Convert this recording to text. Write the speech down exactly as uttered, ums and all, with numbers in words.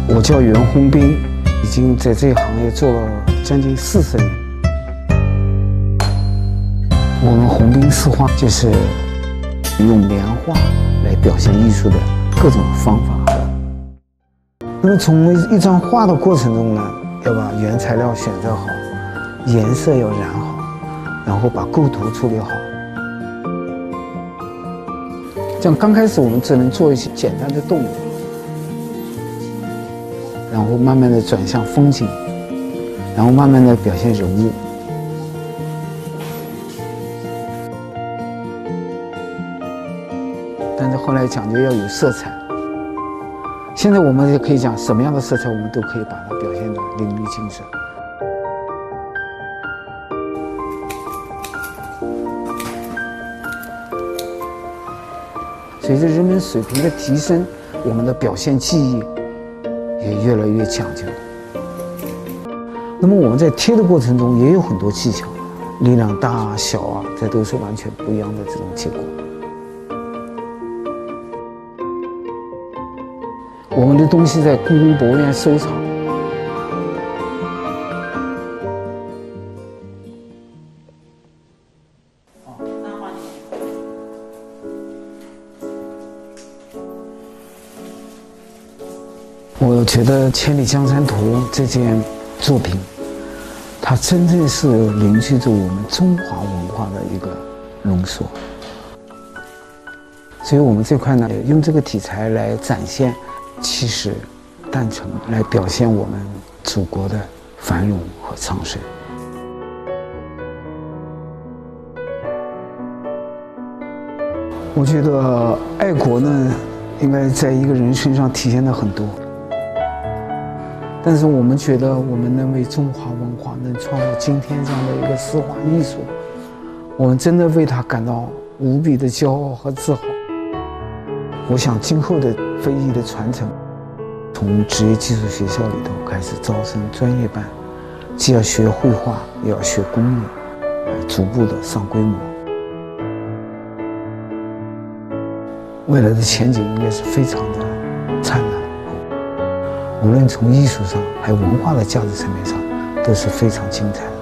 我叫袁hon斌，已经在这一行业做了将近四十年。我们hon彬四画就是用棉画来表现艺术的各种方法。那么从一张画的过程中呢，要把原材料选择好，颜色要染好，然后把构图处理好。这样刚开始我们只能做一些简单的动物，然后慢慢的转向风景，然后慢慢的表现人物。但是后来讲究要有色彩，现在我们也可以讲什么样的色彩我们都可以把它表现得淋漓尽致。随着人们水平的提升，我们的表现技艺也越来越讲究。那么我们在贴的过程中也有很多技巧，力量大啊、小啊，这都是完全不一样的这种结果。我们的东西在故宫博物院收藏。我觉得《千里江山图》这件作品，它真正是凝聚着我们中华文化的一个浓缩。所以我们这块呢，用这个题材来展现气势、诞辰，来表现我们祖国的繁荣和昌盛。我觉得爱国呢，应该在一个人身上体现的很多。但是我们觉得，我们能为中华文化能创造今天这样的一个丝画艺术，我们真的为它感到无比的骄傲和自豪。我想今后的非遗的传承，从职业技术学校里头开始招生专业班，既要学绘画，也要学工艺，逐步的上规模。未来的前景应该是非常的灿烂。无论从艺术上还有文化的价值层面上，都是非常精彩的。